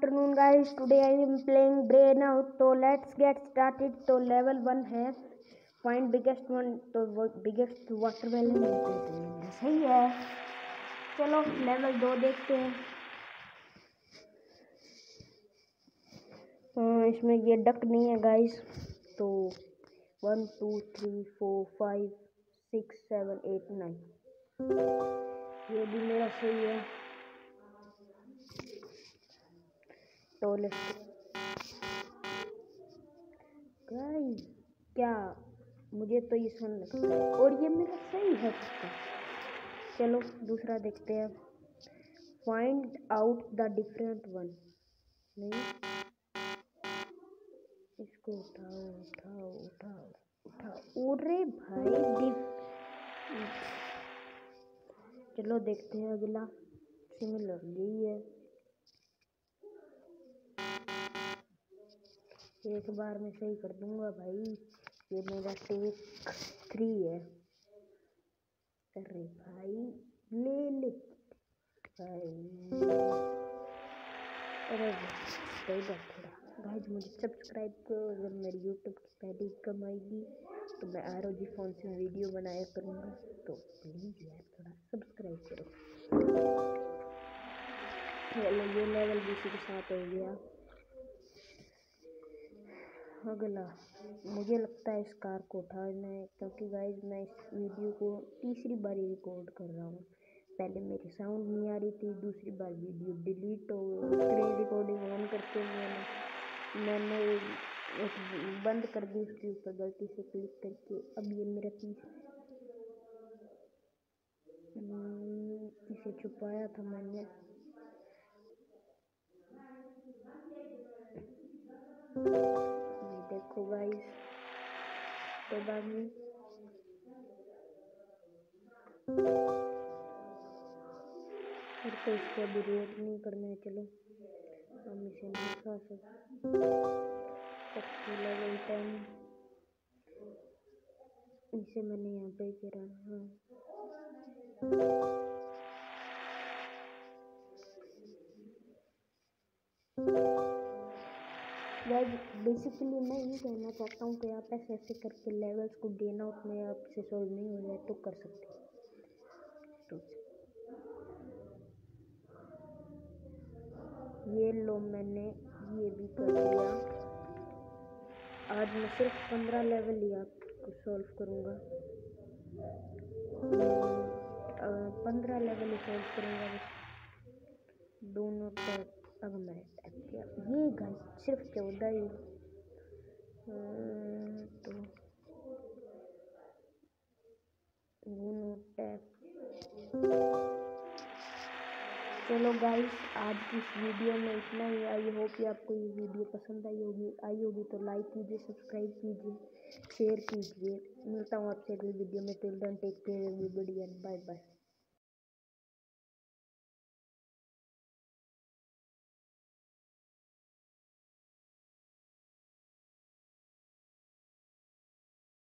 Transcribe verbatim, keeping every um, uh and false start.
afternoon guys, today I am playing Brain Out. So let's get started. तो level one है, find biggest one, तो biggest watermelon सही है। चलो level दो देखते हैं। हाँ, इसमें ये डक नहीं है गाइस। तो one two three four five six seven eight nine, ये भी मेरा सही है। तो गाइस क्या, मुझे तो ये सुन लगता है और ये मेरा सही है पक्का। चलो दूसरा देखते हैं, find out the different one. नहीं, इसको उठाओ उठाओ उठाओ उठाओ। अरे भाई चलो देखते हैं अगला। सिमिलर यही है, एक बार में सही कर दूंगा भाई। ये मेरा टेक थ्री है। अरे भाई ले ले भाई। अरे सही बात थोड़ा गाइस, मुझे सब्सक्राइब करो। अगर मेरी यूट्यूब की पहली इनकम आएगी तो मैं आर ओ जी फोन से वीडियो बनाया करूँगा, तो प्लीज़ यार थोड़ा सब्सक्राइब करो। चलो ये लेवल भी इसी के साथ हो गया। अगला मुझे लगता है इस कार को उठाना है, क्योंकि गाइस मैं इस वीडियो को तीसरी बार रिकॉर्ड कर रहा हूँ। पहले मेरी साउंड नहीं आ रही थी, दूसरी बार वीडियो डिलीट हो, स्क्रीन रिकॉर्डिंग ऑन करके मैंने मैंने एक बंद कर दी, उसके ऊपर गलती से क्लिक करके। अब ये मेरा तीसरा, इसे छुपाया था मैंने। देखो गाइस, तो बाद में फिर तो इसको अभी रेट नहीं करना है। चलो हम इसे नहीं खा सकते। लेवल टेन, इसे मैंने यहाँ पे करा। हाँ गाइस, बेसिकली मैं ये कहना चाहता हूँ कि आप ऐसे ऐसे करके लेवल्स को गेन आउट में आपसे सोल्व नहीं हो जाए तो कर सकते हैं। तो ये लो, मैंने ये भी कर दिया। आज मैं सिर्फ पंद्रह लेवल ही आपको सॉल्व करूँगा, पंद्रह लेवल ही सॉल्व करूँगा बस। दोनों टैप अब मैं टैप किया, ये गाइस सिर्फ चौदह ही। तो दोनों टैप। चलो गाइस, आज की इस वीडियो में इतना ही। आई होप कि आपको ये वीडियो पसंद आई होगी आई होगी तो लाइक कीजिए, सब्सक्राइब कीजिए, शेयर कीजिए। मिलता हूँ आपसे अगली वीडियो में। Till then take care everybody and bye bye.